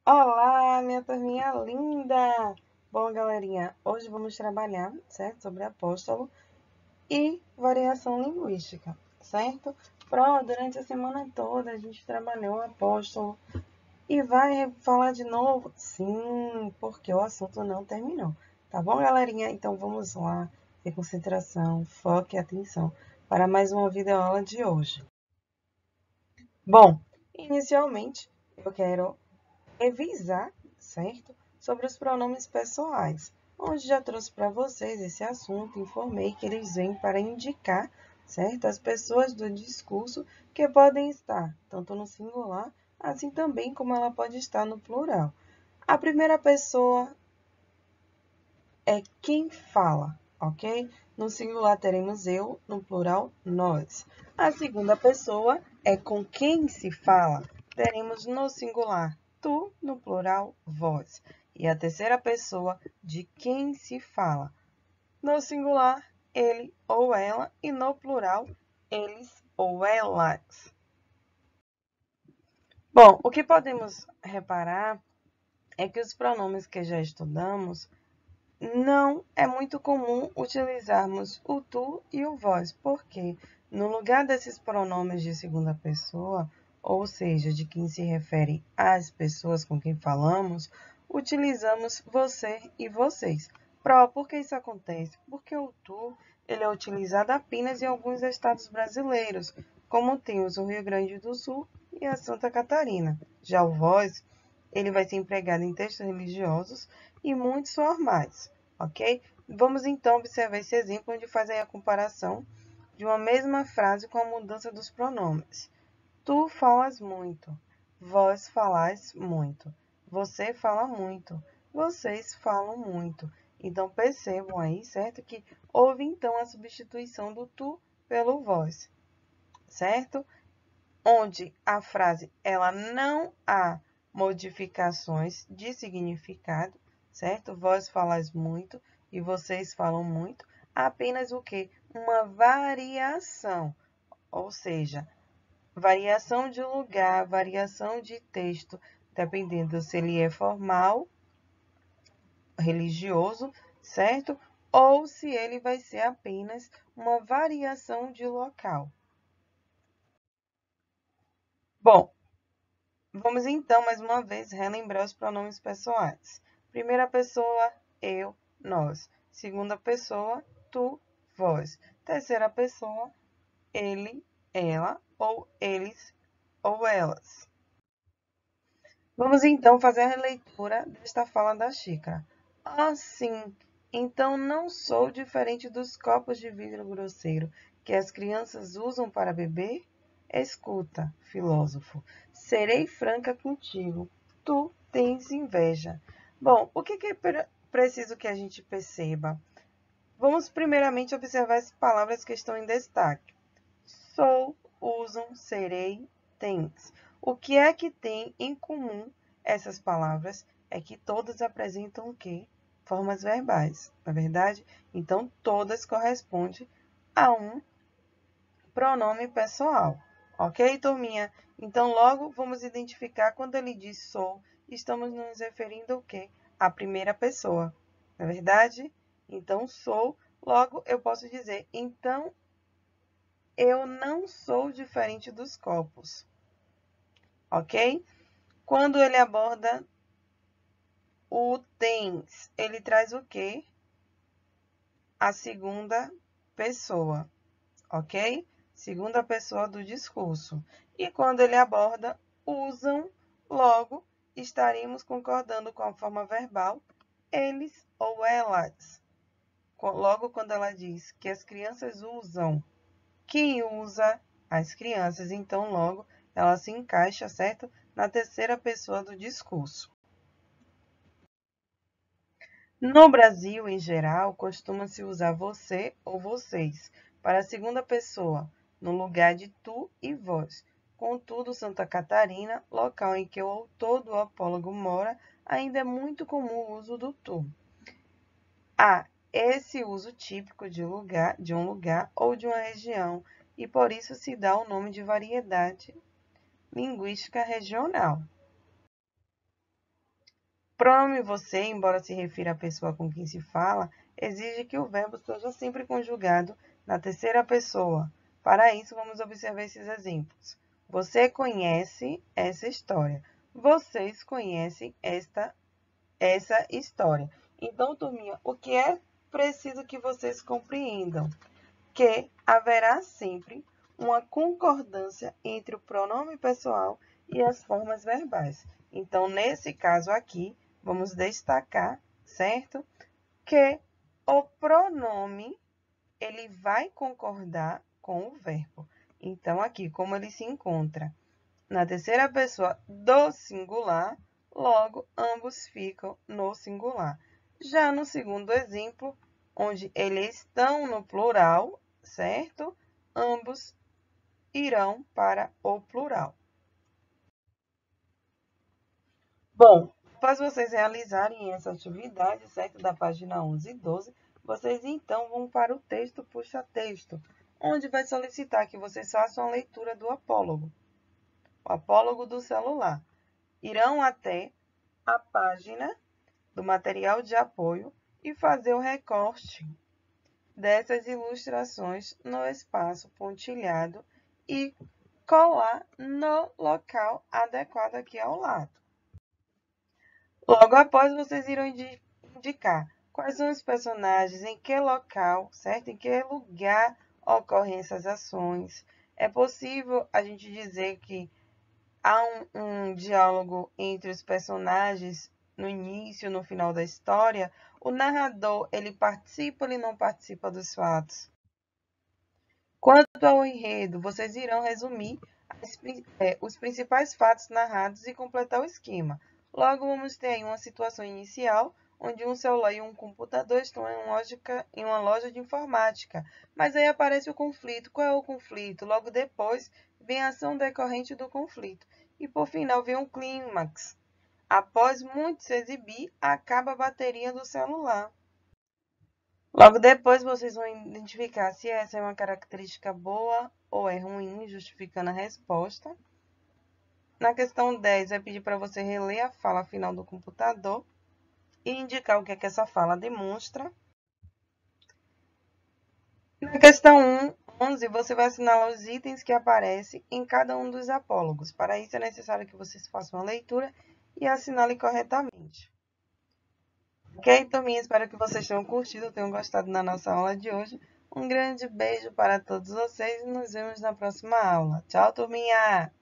Olá, minha turminha linda! Bom, galerinha, hoje vamos trabalhar, certo? Sobre apóstolo e variação linguística, certo? Durante a semana toda a gente trabalhou apóstolo e vai falar de novo? Sim, porque o assunto não terminou. Tá bom, galerinha? Então vamos lá, ter concentração, foco e atenção para mais uma videoaula de hoje. Bom, inicialmente eu quero revisar, certo? Sobre os pronomes pessoais, onde já trouxe para vocês esse assunto, informei que eles vêm para indicar, certo? As pessoas do discurso que podem estar tanto no singular, assim também como ela pode estar no plural. A primeira pessoa é quem fala, ok? No singular teremos eu, no plural nós. A segunda pessoa é com quem se fala. Teremos no singular tu, no plural vós. E a terceira pessoa de quem se fala. No singular ele ou ela e no plural eles ou elas. Bom, o que podemos reparar é que os pronomes que já estudamos não é muito comum utilizarmos o tu e o vós, porque no lugar desses pronomes de segunda pessoa, ou seja, de quem se refere às pessoas com quem falamos, utilizamos você e vocês. Por que isso acontece? Porque o tu ele é utilizado apenas em alguns estados brasileiros, como temos o Rio Grande do Sul e a Santa Catarina. Já o vós, ele vai ser empregado em textos religiosos e muitos formais, ok? Vamos então observar esse exemplo onde faz aí a comparação de uma mesma frase com a mudança dos pronomes. Tu falas muito, vós falais muito, você fala muito, vocês falam muito. Então percebam aí, certo? Que houve então a substituição do tu pelo vós, certo? Onde a frase ela não há modificações de significado, certo? Vós falais muito e vocês falam muito, apenas o que? Uma variação, ou seja, variação de lugar, variação de texto, dependendo se ele é formal, religioso, certo? Ou se ele vai ser apenas uma variação de local. Bom, vamos então, mais uma vez, relembrar os pronomes pessoais. Primeira pessoa, eu, nós. Segunda pessoa, tu, vós. Terceira pessoa, ele, ela, ou eles, ou elas. Vamos então fazer a releitura desta fala da xícara. Ah, sim, então não sou diferente dos copos de vidro grosseiro que as crianças usam para beber? Escuta, filósofo, serei franca contigo. Tu tens inveja. Bom, o que é preciso que a gente perceba? Vamos primeiramente observar as palavras que estão em destaque. Sou, usam, serei, tens. O que é que tem em comum essas palavras? É que todas apresentam o quê? Formas verbais, não é verdade? Então, todas correspondem a um pronome pessoal. Ok, turminha? Então, logo vamos identificar quando ele diz sou, estamos nos referindo ao quê? À primeira pessoa, não é verdade? Então, sou, logo eu posso dizer, então eu não sou diferente dos copos, ok? Quando ele aborda o tens, ele traz o quê? A segunda pessoa, ok? Segunda pessoa do discurso. E quando ele aborda usam, logo estaremos concordando com a forma verbal eles ou elas. Logo quando ela diz que as crianças usam, quem usa? As crianças. Então, logo, ela se encaixa, certo? Na terceira pessoa do discurso. No Brasil, em geral, costuma-se usar você ou vocês para a segunda pessoa, no lugar de tu e vós. Contudo, Santa Catarina, local em que o autor do apólogo mora, ainda é muito comum o uso do tu. Há esse uso típico de um lugar ou de uma região, e por isso se dá o nome de variedade linguística regional. Pronome você, embora se refira à pessoa com quem se fala, exige que o verbo seja sempre conjugado na terceira pessoa. Para isso, vamos observar esses exemplos. Você conhece essa história. Vocês conhecem essa história. Então, turminha, o que é preciso que vocês compreendam? Que haverá sempre uma concordância entre o pronome pessoal e as formas verbais. Então, nesse caso aqui, vamos destacar, certo? Que o pronome, ele vai concordar com o verbo. Então, aqui, como ele se encontra na terceira pessoa do singular, logo, ambos ficam no singular. Já no segundo exemplo, onde eles estão no plural, certo? Ambos irão para o plural. Bom, após vocês realizarem essa atividade, certo? Da página 11 e 12, vocês então vão para o texto puxa-texto, onde vai solicitar que vocês façam a leitura do apólogo, o apólogo do celular. Irão até a página do material de apoio e fazer o recorte dessas ilustrações no espaço pontilhado e colar no local adequado aqui ao lado. Logo após, vocês irão indicar quais são os personagens, em que local, certo? Em que lugar ocorrem essas ações. É possível a gente dizer que há um diálogo entre os personagens no início e no final da história. O narrador, ele participa ou ele não participa dos fatos? Quanto ao enredo, vocês irão resumir os principais fatos narrados e completar o esquema. Logo, vamos ter aí uma situação inicial, onde um celular e um computador estão em uma loja de informática. Mas aí aparece o conflito. Qual é o conflito? Logo depois, vem a ação decorrente do conflito. E, por final, vem um clímax. Após muito se exibir, acaba a bateria do celular. Logo depois, vocês vão identificar se essa é uma característica boa ou é ruim, justificando a resposta. Na questão 10, vai pedir para você reler a fala final do computador e indicar o que é que essa fala demonstra. Na questão 11, você vai assinalar os itens que aparecem em cada um dos apólogos. Para isso, é necessário que vocês façam a leitura e assinalem corretamente. Ok, turminha? Espero que vocês tenham curtido, tenham gostado da nossa aula de hoje. Um grande beijo para todos vocês e nos vemos na próxima aula. Tchau, turminha!